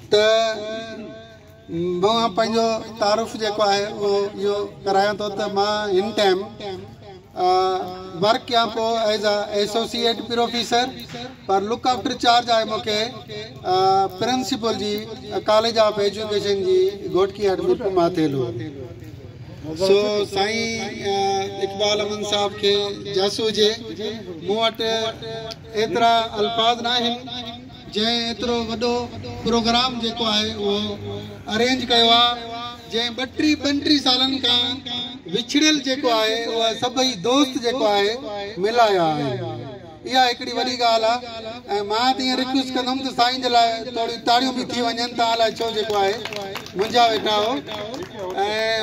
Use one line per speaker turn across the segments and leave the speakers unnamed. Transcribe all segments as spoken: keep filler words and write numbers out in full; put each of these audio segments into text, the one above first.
त मां पंहिंजो तारुफ़ जेको आहे उहो इहो करायां थो त मां हिन टाइम वर्क कयां पोइ एज अ एसोसिएट प्रोफेसर पर लुक आफ्टर चार्ज आहे मूंखे प्रिंसिपल जी कॉलेज ऑफ एजुकेशन जी घोटकी एडमिट मां थियलु सो साईं इक़बाल अमन साहब के जस हुजे मूं वटि एतिरा अल्फाज न आहिनि जंहिं एतिरो वॾो प्रोग्राम जेको आहे उहो अरेंज कयो आहे जंहिं ॿटीह पंटीह सालनि खां विछड़ियल जेको आहे उहा सभई दोस्त जेको आहे मिलाया आहिनि इहा हिकिड़ी वॾी ॻाल्हि आहे ऐं मां त ईअं रिक्वेस्ट कंदुमि त साईं जे लाइ थोरी ताड़ियूं बि थी वञनि तव्हां लाइ छो जेको आहे मुंहिंजा वेठा हो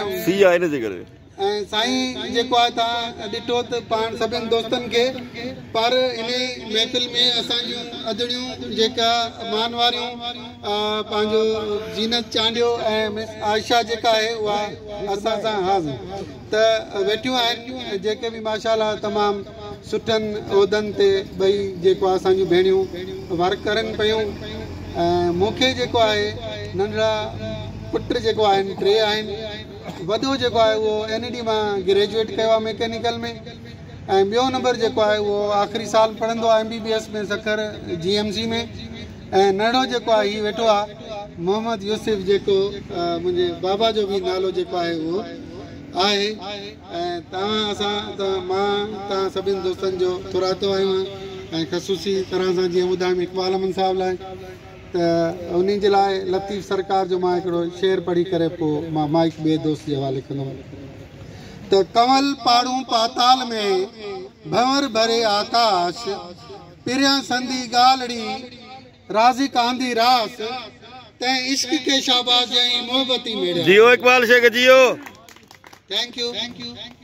ऐं ऐं साईं जेको आहे तव्हां ॾिठो त पाण सभिनि दोस्तनि खे पर इन महफ़िल में असांजूं अदड़ियूं जेका मान वारियूं पंहिंजो जीनत चांडियो ऐं मिस आयशा जेका आहे उहा असां सां हाज़िर त वेठियूं आहिनि जेके बि माशाअल्लाह तमामु सुठनि उहिदनि ते ॿई जेको आहे असांजूं भेणियूं वर्क करनि पियूं ऐं मूंखे जेको आहे नंढड़ा पुट जेको आहिनि टे आहिनि वॾो जेको आहे उहो एन ई डी मां ग्रेजुएट कयो आहे मैकेनिकल में ऐं ॿियो नंबर जेको आहे उहो आख़िरी साल पढ़ंदो आहे एम बी बी एस में सखर जी एम सी में ऐं नंढो जेको आहे हीउ वेठो आहे मोहम्मद यूसुफ जेको मुंहिंजे बाबा जो बि नालो जेको आहे उहो आहे ऐं तव्हां असां त मां तव्हां सभिनि दोस्तनि जो थोरातो आहियो ऐं ख़सूसी तरह सां जीअं ॿुधायमि इक़बाल अमन साहब लाइ त उन जे लाइ लतीफ़ सरकार जो मां हिकिड़ो शेर पढ़ी करे पोइ मां माइक ॿिए दोस्त जे हवाले कंदुमि त कंवल पाड़ूं पाताल में भंवर भरे आकाश पिरियां संदी ॻाल्हिड़ी राज़ी कांदी रास तैं इश्क के शाबाश ऐं मोहबती मेरे जियो इक़बाल शेख जियो थैंक यू